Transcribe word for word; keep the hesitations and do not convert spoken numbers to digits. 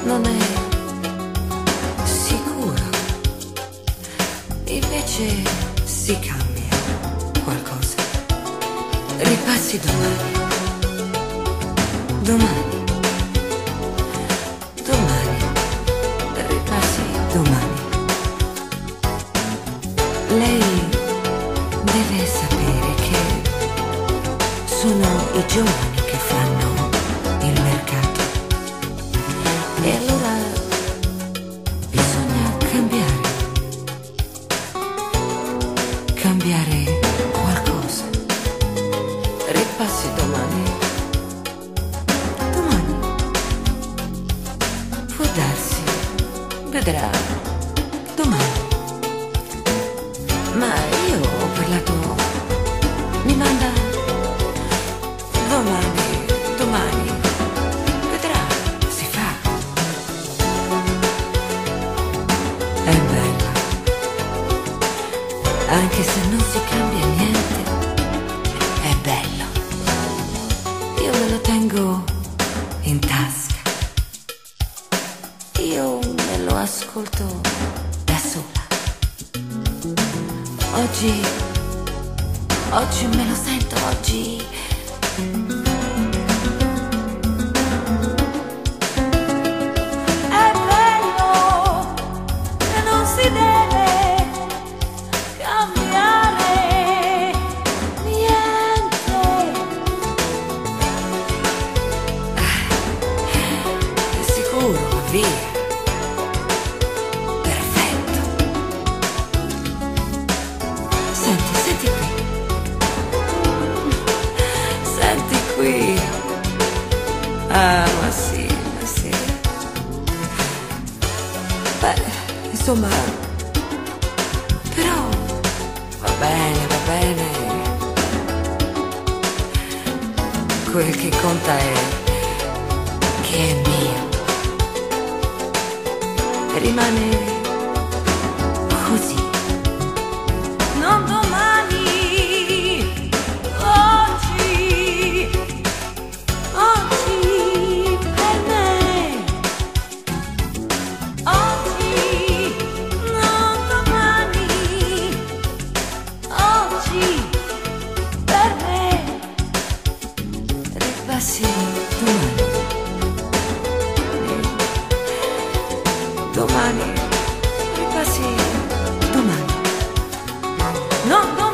non è sicuro, invece si cambia qualcosa. Ripassi domani, domani, domani, ripassi domani. Lei deve sapere che sono i giovani che fanno il mercato. E allora bisogna cambiare, cambiare qualcosa. Ripassi domani, domani, può darsi, vedrà, domani. Ma io ho parlato, mi manda domani, domani, vedrà, si fa. È bella, anche se non si cambia niente, è bello. Io me lo tengo in tasca, io me lo ascolto da sola. Oggi, oggi me lo sento, oggi. È bello e non si deve cambiare niente. È sicuro, via. Senti, senti qui. Senti qui. Ah, ma sì, ma sì. Beh, insomma, però va bene, va bene. Quel che conta è che è mio. Rimane così. Non domani, oggi, oggi per me, oggi, non domani, oggi per me, ripassi domani, domani, ripassi domani. No, no.